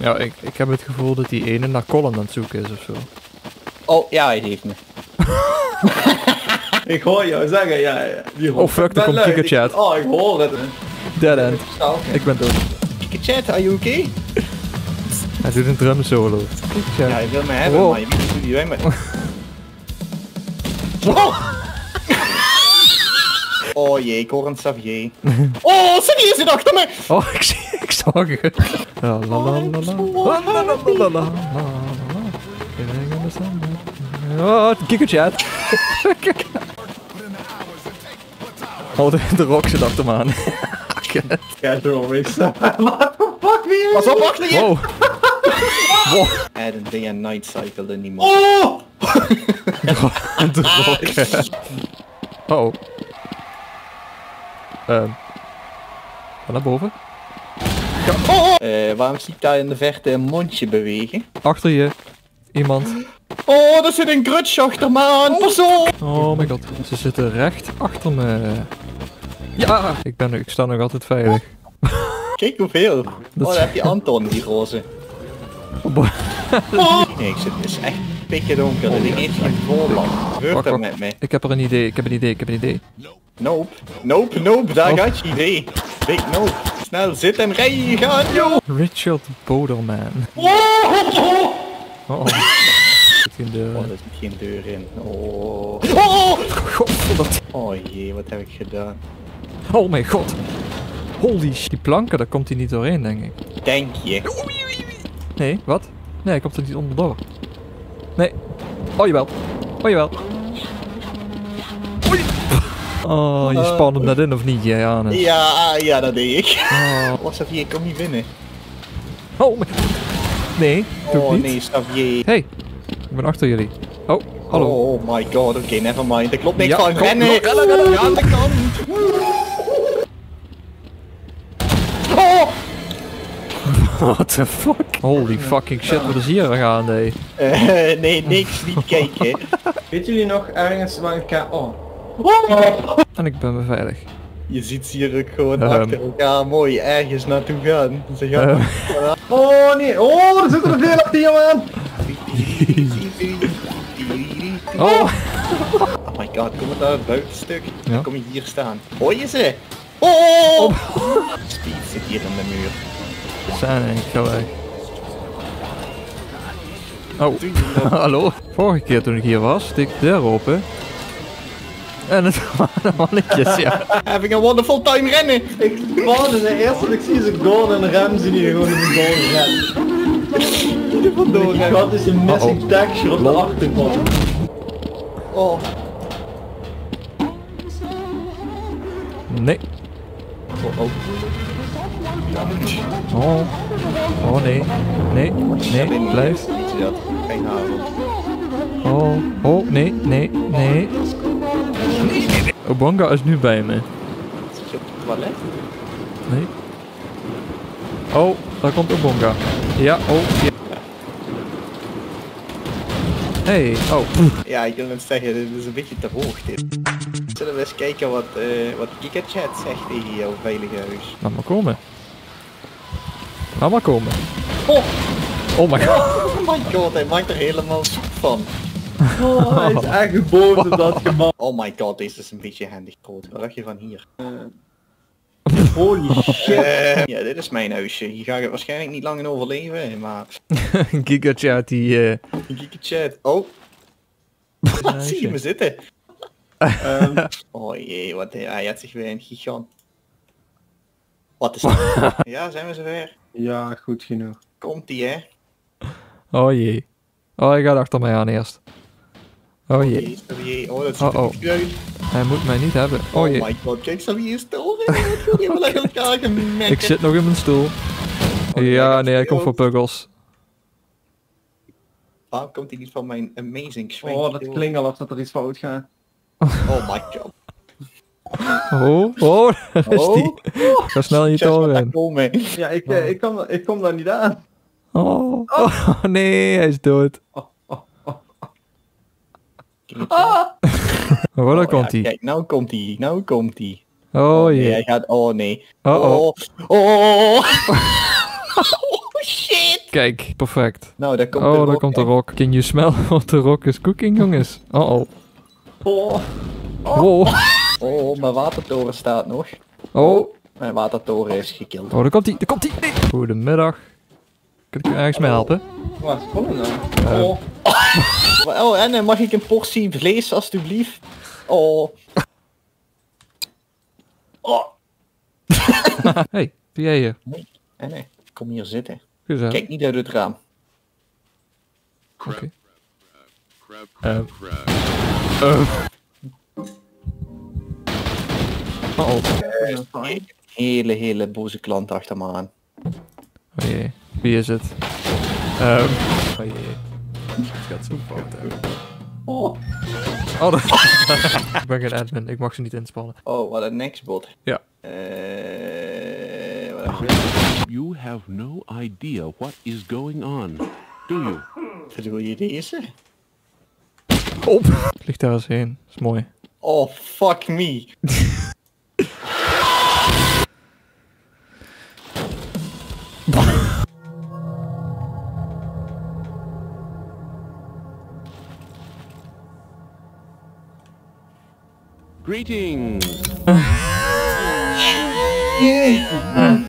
Ja, ik heb het gevoel dat die ene naar Colin aan het zoeken is ofzo. Oh, ja, hij heeft me. Ik hoor jou zeggen, ja. Oh fuck, er komt KikaChat. Oh, ik hoor het. Dead end. Ik ben dood. Chat, are you okay? Hij doet een drum solo. Ja, hij wil me hebben, Wow. maar je weet niet hoe die weg met... Wow! Oh jee, ik hoor een Xavier. Oh, Xavier zit achter me! Oh, ik zag het. La la la la la. La la la la la la. Oh, KikaChat. Oh, de rock zit achter me aan. Casual race. What the fuck weer? Pas op, achter je! Wow. Wow. Add a day and night cycle in die mod. Oh! De rock. Oh. Ga naar boven. Waarom zie ik daar in de verte een mondje bewegen? Achter je. Iemand. Oh, er zit een grutsch achter me aan, pas op! Oh my god. Ze zitten recht achter me. Ja! Ik sta nog altijd veilig. Kijk hoeveel. Oh, Dat daar heb je Anton, die roze. Nee, het is echt pikken donker. Dat ding heeft geen voorland. Wat gebeurt Wacht, er wacht. met mij? Ik heb er een idee, ik heb een idee. Nope, daar gaat je idee. Big nope. Snel, zit en rij, gaan, joh! Richard Boderman. Oh. Zit geen deur. Oh, er zit geen deur in. Oh. God, Oh jee, wat heb ik gedaan? oh mijn god. Holy shit. Die planken, daar komt hij niet doorheen, denk ik. Denk je? Nee, wat? Nee, hij komt er niet onderdoor. Nee. Oh jawel. Oh jawel. Oei. Oh, je spant hem net in of niet, Janus? Ja, dat deed ik. Oh, Xavier, ik kom niet binnen. oh mijn... Nee, doe ik Oh niet. nee, Xavier. Hey, ik ben achter jullie. Oh, hallo. Oh my god, oké, never mind. Er klopt niks Ja, van. kom, Rennen! rennen. Ja, aan de kant! Oh! What the fuck? Holy fucking shit, wat is hier gaande? Nee, niks, niet kijken. Weet jullie nog ergens waar ik ga... Oh. En ik ben beveiligd. Je ziet ze hier ook gewoon achter elkaar mooi ergens naartoe gaan. Ze gaan Oh nee. Oh, er zitten er veel achter je man. Oh! Oh my god, kom het uit het buitenstuk. Ja. Dan kom je hier staan. Hoor je ze? Oh! Speed zit hier in de muur. Zijn ik ga weg. Oh, hallo. Vorige keer toen ik hier was, deed ik de deur open. En het waren mannetjes, ja. Having a wonderful time rennen! Ik wou de eerste dat ik zie ze goal en rem zie je gewoon in de goal rennen. Er vandoor Ik rennen. had dus een missing texture op de achtergrond. Oh. Nee. Oh. Oh. Oh nee. Nee. Nee. Blijf. Dat. Geen avond. Oh. Oh. Nee. Nee. Nee. Obonga is nu bij me. Zit je op het toilet? Nee. Oh. Daar komt Obonga. Ja. Oh. Ja. Hey. Oh. Ja, ik wil net zeggen, dit is een beetje te hoog dit. Zullen we eens kijken wat KikaChat zegt tegen jouw veilige huis? Laat maar komen. Laat maar komen. Oh! Oh my god. Oh my god, hij maakt er helemaal soep van. Oh, hij is echt gebogen op dat gebouw. Oh my god, deze is een beetje handig groot. Wat dacht je van hier? Holy shit. Ja, dit is mijn huisje. Hier ga ik waarschijnlijk niet lang in overleven, maar... GigaChat die... KikaChat. Oh! Zie je me zitten? Oh jee, wat hij had zich weer een gigant. Wat is dat? Ja, zijn we zover? Ja, goed genoeg. Komt-ie, hè? Oh jee. Oh, hij gaat achter mij aan eerst. Oh jee. Xavier, oh, dat ziet er Oh, niet goed uit. Hij moet mij niet hebben. Oh Oh jee. my god, kijk, Xavier is stil. Helemaal uit elkaar gemerkt. Ik zit nog in mijn stoel. Ja, nee, hij komt voor puggles. Waarom komt hij niet van mijn amazing swing? Oh, dat klinkt al alsof er iets fout gaat. Oh my god. Oh, daar is die. Ga snel je toren in. Komen. Ja, ik kom daar niet aan. Oh, nee, hij is dood. Oh, daar komt hij. Kijk, nou komt hij. Oh Nee, hij jee. gaat, oh nee. Oh. Oh. Oh shit. Kijk, perfect. Nou, daar komt Oh, de daar rock, komt de hè. rock. Can you smell what the rock is cooking, jongens? Oh. Oh. Wow. Oh, mijn watertoren staat nog. Oh. Mijn watertoren is gekild. Oh, daar komt hij. Daar komt hij. Nee. Goedemiddag. Kan ik u ergens mee helpen? Wat is dat nou? Oh. Oh, en mag ik een portie vlees, alstublieft? Oh. Oh. Hey, wie jij hier? Nee, kom hier zitten. Gezellig. Kijk niet uit het raam. Oké. Oh. Hele boze klant achter me aan. Oh jee. Wie is het? Oh jee. Het gaat zo fout uit. Oh. Oh, ik ben geen admin. Ik mag ze niet inspannen. Oh, wat een nextbot. Ja. You have no idea what is going on, do you? Bedoel je deze? Op! Vlieg daar eens heen. Dat is mooi. Oh, fuck me. Greetings!